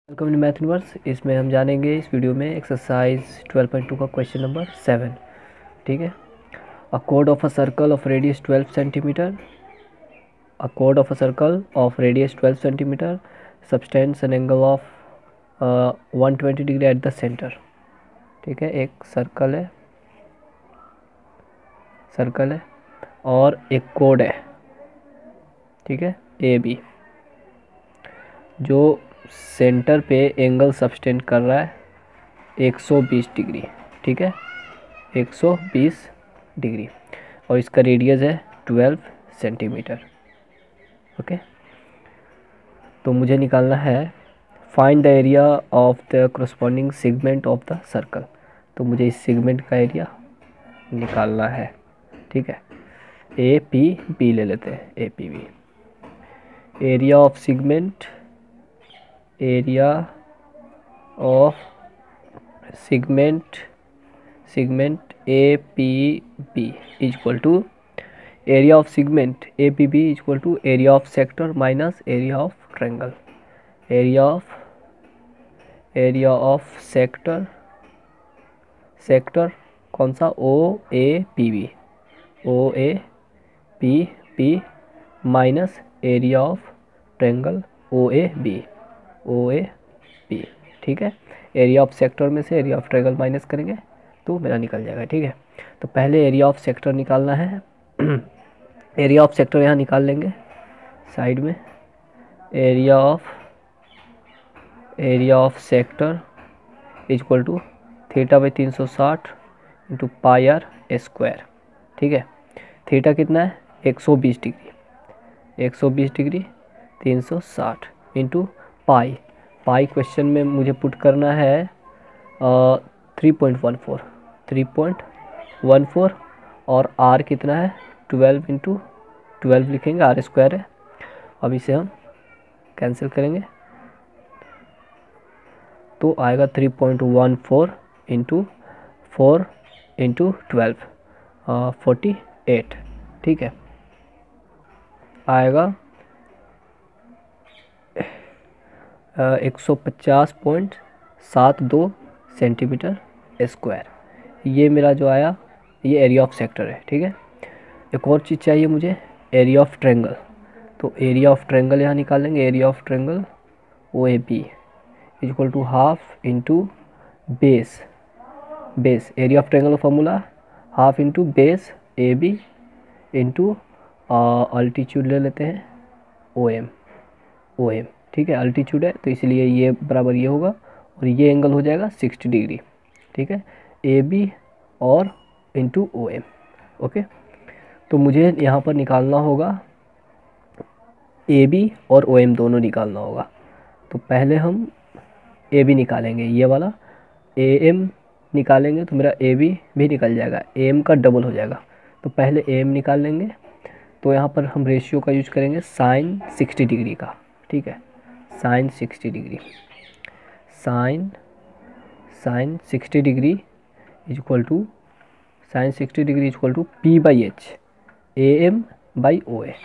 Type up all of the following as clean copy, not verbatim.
Welcome to math universe. इसमें हम जानेंगे इस वीडियो में एक्सरसाइज 12.2 का क्वेश्चन नंबर 7। ठीक है। अ कोड of a circle of radius 12 centimetre, a कोड of a circle of radius 12 centimetre subtends an angle of 120 degree at the centre. ठीक है, एक सर्कल है और एक कोड है, ठीक है, ए बी, जो सेंटर पे एंगल सबटेंड कर रहा है 120 डिग्री। ठीक है, 120 डिग्री और इसका रेडियस है 12 सेंटीमीटर। ओके, तो मुझे निकालना है find the area of the corresponding segment of the circle. तो मुझे इस सेगमेंट का एरिया निकालना है। ठीक है, ए पी बी ले लेते हैं, A P B. Area of segment, area of segment A P B is equal to area of segment A P B is equal to area of sector minus area of triangle. Area of sector कौन सा, O A P B, O A P B minus area of triangle O A B. ठीक है, area of sector में से area of triangle minus करेंगे तो मेरा निकल जाएगा। ठीक है, तो पहले एरिया ऑफ सेक्टर निकालना है। एरिया ऑफ सेक्टर यहाँ निकाल लेंगे साइड में। Area of sector equal to theta by 360 into pi R square. ठीक है, थीटा कितना है 120 degree, 120 degree 360 into pi question में मुझे पुट करना है 3.14 और आर कितना है 12 इंटू 12 लिखेंगे, आर स्क्वायर है। अब इसे हम कैंसिल करेंगे तो आएगा 3.14 इंटू 4 इंटू 12 48। ठीक है, आएगा 150.72 सेंटीमीटर स्क्वायर। ये मेरा जो आया ये एरिया ऑफ सेक्टर है। ठीक है, एक और चीज़ चाहिए मुझे, एरिया ऑफ ट्रायंगल। तो एरिया ऑफ ट्रायंगल यहाँ निकालेंगे। Area of triangle O A B equal to half into base area of triangle का formula half into base A B into altitude ले लेते हैं ओ एम। ठीक है, अल्टीट्यूड है तो इसलिए ये बराबर ये होगा और ये एंगल हो जाएगा 60 डिग्री। ठीक है, ए बी और इंटू ओ एम। ओके, तो मुझे यहाँ पर निकालना होगा ए बी और ओ एम दोनों निकालना होगा। तो पहले हम ए बी निकालेंगे, ये वाला ए एम निकालेंगे तो मेरा ए बी भी निकल जाएगा, ए एम का डबल हो जाएगा। तो पहले ए एम निकाल लेंगे। तो यहाँ पर हम रेशियो का यूज करेंगे साइन 60 डिग्री का। ठीक है, sine 60 degree, sine 60 degree is equal to P by H, A M by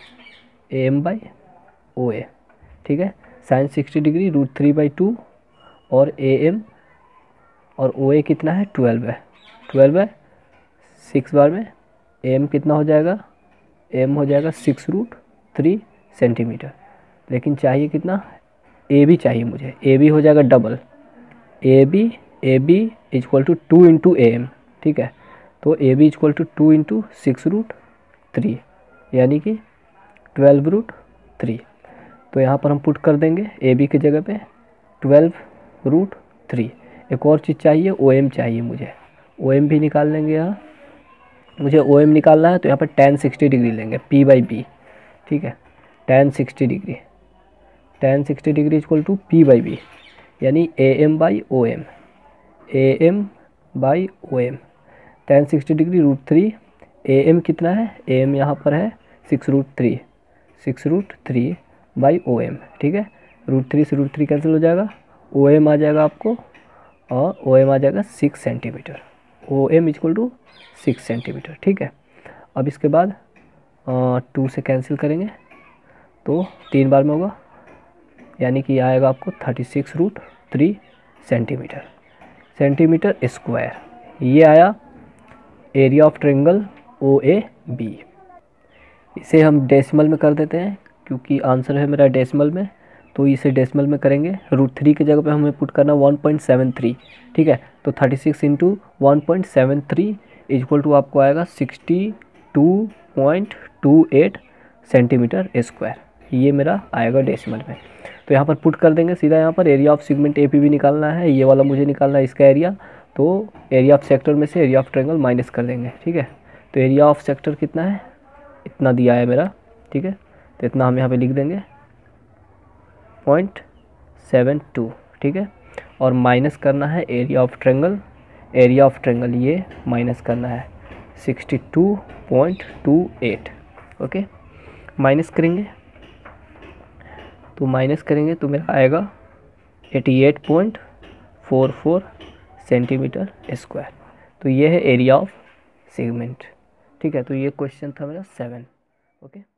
O A. ठीक है, साइन 60 डिग्री √3/2 और ए एम और ओ ए कितना है 12 है 6 बार में। ए एम कितना हो जाएगा, एम हो जाएगा 6√3 सेंटीमीटर। लेकिन चाहिए कितना, ए बी चाहिए मुझे, ए बी हो जाएगा double, A B equal to 2 into A M. ठीक है, तो A B equal to 2 into 6√3 यानी कि 12√3। तो यहाँ पर हम पुट कर देंगे ए बी की जगह पे 12√3। एक और चीज़ चाहिए, ओ एम चाहिए मुझे, ओ एम भी निकाल लेंगे। यहाँ मुझे ओ एम निकालना है तो यहाँ पर tan 60 डिग्री लेंगे, पी बाई बी। ठीक है, tan 60 degree equal to P by B यानी A M by O M, tan 60 degree √3। A M कितना है, ए एम यहाँ पर है 6√3 बाई ओ एम। ठीक है, √3 से √3 कैंसिल हो जाएगा, ओ एम आ जाएगा आपको और ओ एम आ जाएगा 6 centimetre, O M equal to 6 centimetre. ठीक है, अब इसके बाद 2 से कैंसिल करेंगे तो 3 बार में होगा यानी कि आएगा आपको 36√3 सेंटीमीटर स्क्वायर। ये आया एरिया ऑफ ट्रायंगल OAB। इसे हम डेसिमल में कर देते हैं क्योंकि आंसर है मेरा डेसिमल में, तो इसे डेसिमल में करेंगे। √3 की जगह पे हमें पुट करना 1.73, ठीक है। तो 36 इंटू 1.73 इक्वल टू आपको आएगा 62.28 सेंटीमीटर स्क्वायर। ये मेरा आएगा डेसिमल में। तो यहाँ पर पुट कर देंगे सीधा। यहाँ पर एरिया ऑफ सेगमेंट AP भी निकालना है, ये वाला मुझे निकालना है इसका एरिया। तो एरिया ऑफ सेक्टर में से एरिया ऑफ ट्रायंगल माइनस कर देंगे, ठीक है। तो एरिया ऑफ सेक्टर कितना है, इतना दिया है मेरा, ठीक है। तो इतना हम यहाँ पे लिख देंगे 0.72, ठीक है। और माइनस करना है एरिया ऑफ ट्रायंगल, ये माइनस करना है 62.28, ओके। माइनस करेंगे तो मेरा आएगा 88.44 सेंटीमीटर स्क्वायर। तो ये है एरिया ऑफ सेगमेंट, ठीक है। तो ये क्वेश्चन था मेरा 7, ओके।